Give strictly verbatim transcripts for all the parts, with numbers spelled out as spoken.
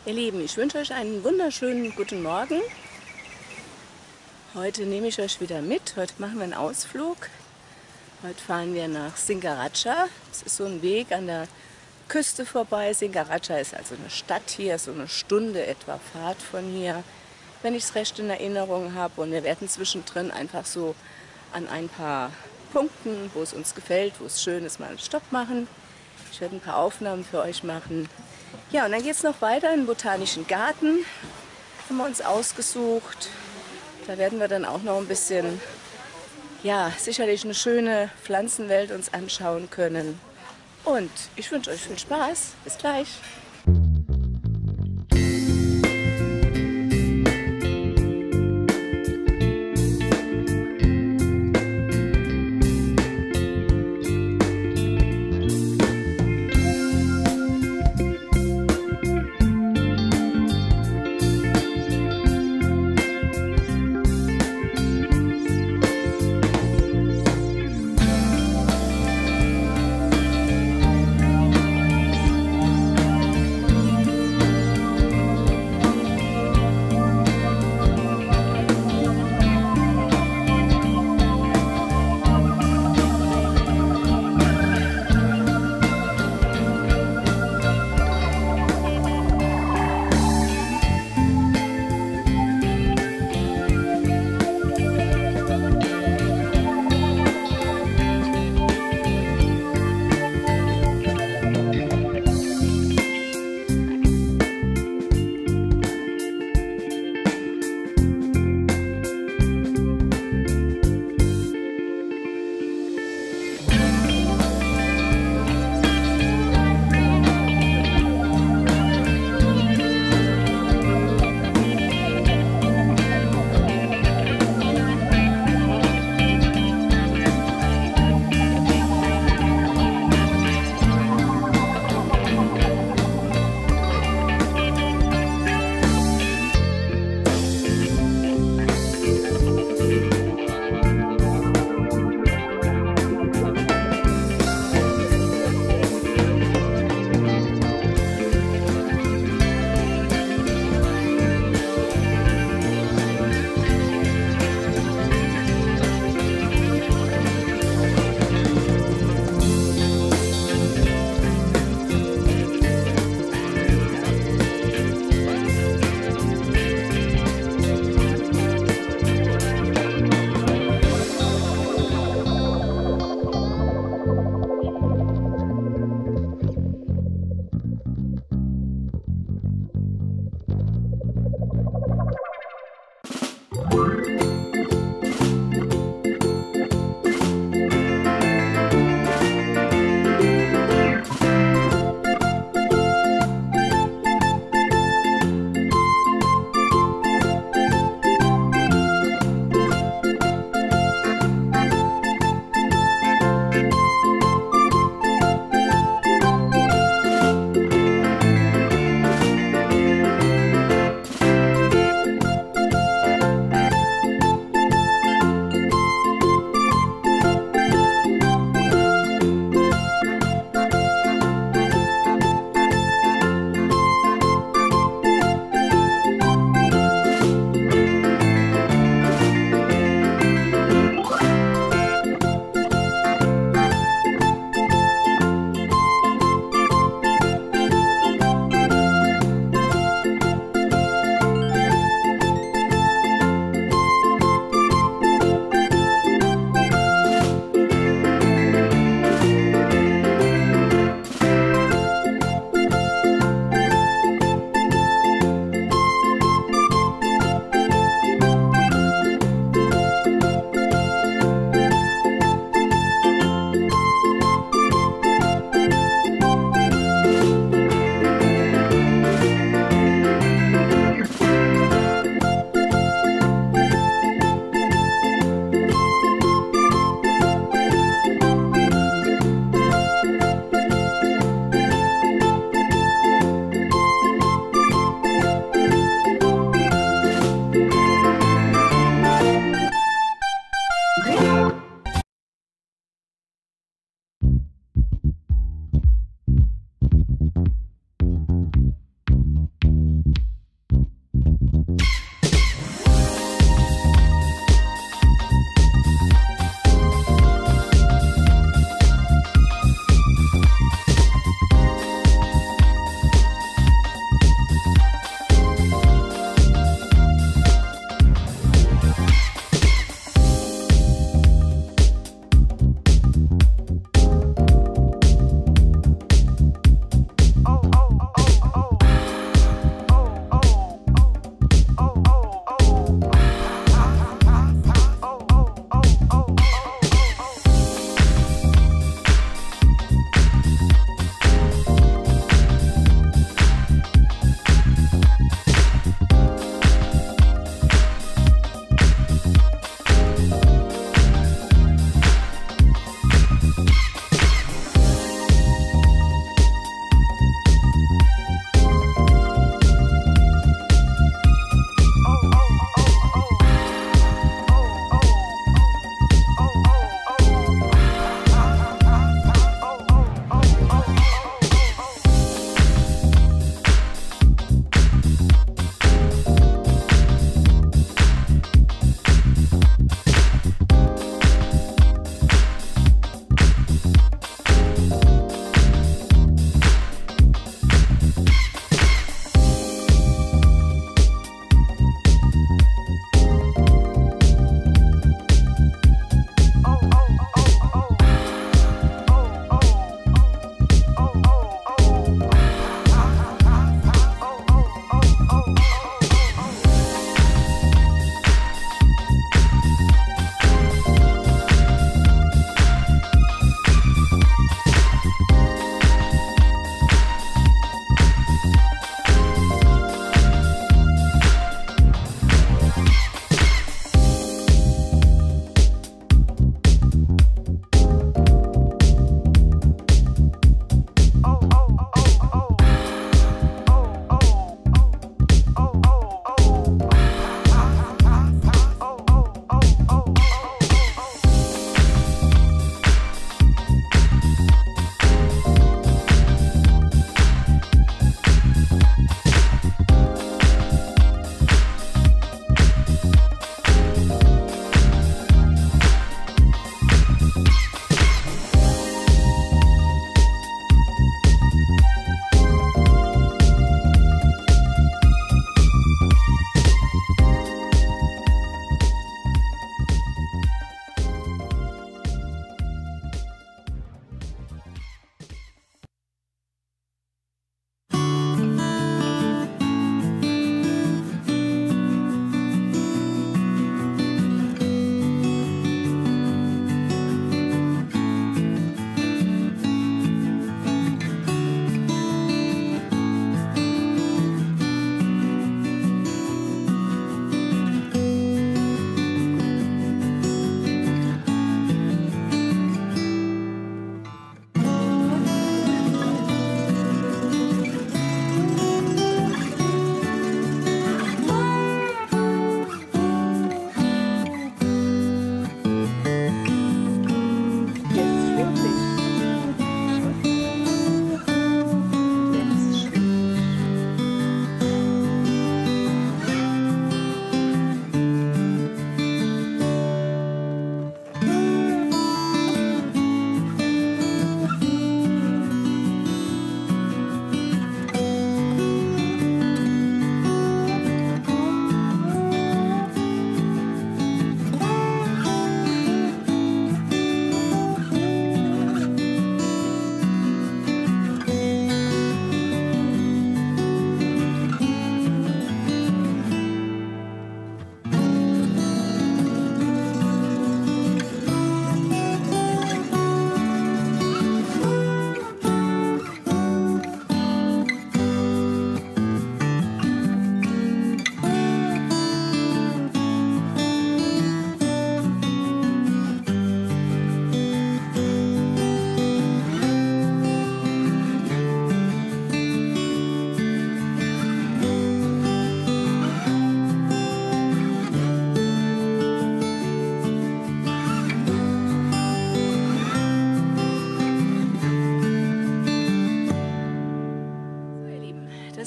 Ihr Lieben, ich wünsche euch einen wunderschönen guten Morgen. Heute nehme ich euch wieder mit. Heute machen wir einen Ausflug. Heute fahren wir nach Singaraja. Es ist so ein Weg an der Küste vorbei. Singaraja ist also eine Stadt hier, so eine Stunde etwa Fahrt von hier, wenn ich es recht in Erinnerung habe. Und wir werden zwischendrin einfach so an ein paar Punkten, wo es uns gefällt, wo es schön ist, mal einen Stopp machen. Ich werde ein paar Aufnahmen für euch machen. Ja, und dann geht es noch weiter in den Botanischen Garten. Haben wir uns ausgesucht. Da werden wir dann auch noch ein bisschen, ja, sicherlich eine schöne Pflanzenwelt uns anschauen können. Und ich wünsche euch viel Spaß. Bis gleich.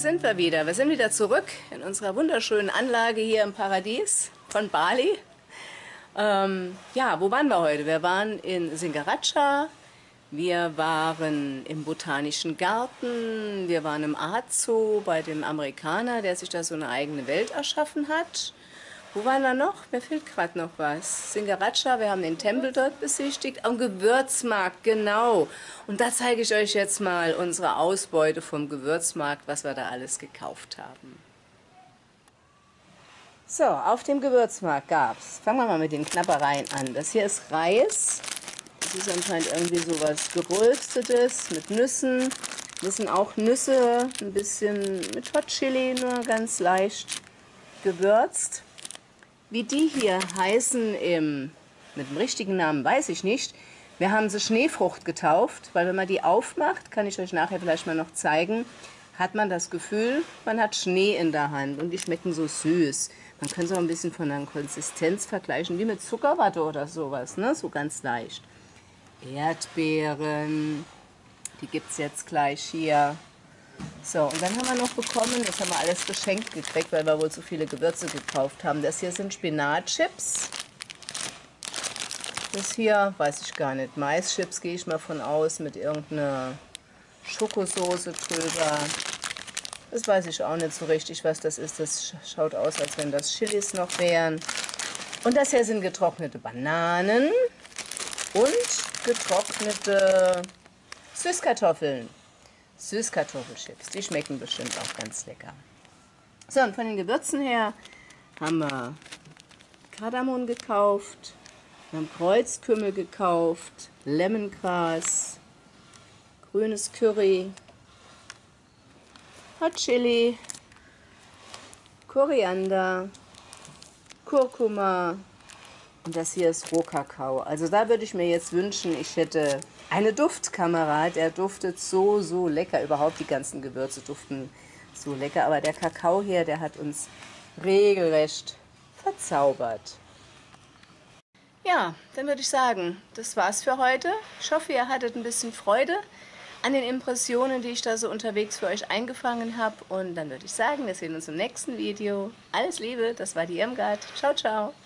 sind wir wieder. Wir sind wieder zurück in unserer wunderschönen Anlage hier im Paradies von Bali. Ähm, ja, wo waren wir heute? Wir waren in Singaraja, wir waren im Botanischen Garten, wir waren im Art Zoo bei dem Amerikaner, der sich da so eine eigene Welt erschaffen hat. Wo waren wir noch? Mir fehlt gerade noch was. Singaraja, wir haben den Tempel dort besichtigt. Am Gewürzmarkt, genau. Und da zeige ich euch jetzt mal unsere Ausbeute vom Gewürzmarkt, was wir da alles gekauft haben. So, auf dem Gewürzmarkt gab es, fangen wir mal mit den Knappereien an. Das hier ist Reis. Das ist anscheinend irgendwie so was Geröstetes mit Nüssen. Das sind auch Nüsse, ein bisschen mit Hot Chili, nur ganz leicht gewürzt. Wie die hier heißen im, mit dem richtigen Namen weiß ich nicht. Wir haben sie Schneefrucht getauft, weil wenn man die aufmacht, kann ich euch nachher vielleicht mal noch zeigen, hat man das Gefühl, man hat Schnee in der Hand und die schmecken so süß. Man kann es auch ein bisschen von der Konsistenz vergleichen, wie mit Zuckerwatte oder sowas, ne? So ganz leicht. Erdbeeren, die gibt es jetzt gleich hier. So, und dann haben wir noch bekommen, das haben wir alles geschenkt gekriegt, weil wir wohl so viele Gewürze gekauft haben. Das hier sind Spinatchips. Das hier, weiß ich gar nicht, Maischips gehe ich mal von aus, mit irgendeiner Schokosoße drüber. Das weiß ich auch nicht so richtig, was das ist. Das schaut aus, als wenn das Chilis noch wären. Und das hier sind getrocknete Bananen und getrocknete Süßkartoffeln. Süßkartoffelchips, die schmecken bestimmt auch ganz lecker. So, und von den Gewürzen her haben wir Kardamom gekauft, wir haben Kreuzkümmel gekauft, Lemongras, grünes Curry, Hot Chili, Koriander, Kurkuma und das hier ist Rohkakao. Also da würde ich mir jetzt wünschen, ich hätte eine Duftkamera, der duftet so, so lecker. Überhaupt die ganzen Gewürze duften so lecker. Aber der Kakao hier, der hat uns regelrecht verzaubert. Ja, dann würde ich sagen, das war's für heute. Ich hoffe, ihr hattet ein bisschen Freude an den Impressionen, die ich da so unterwegs für euch eingefangen habe. Und dann würde ich sagen, wir sehen uns im nächsten Video. Alles Liebe, das war die Irmgard. Ciao, ciao.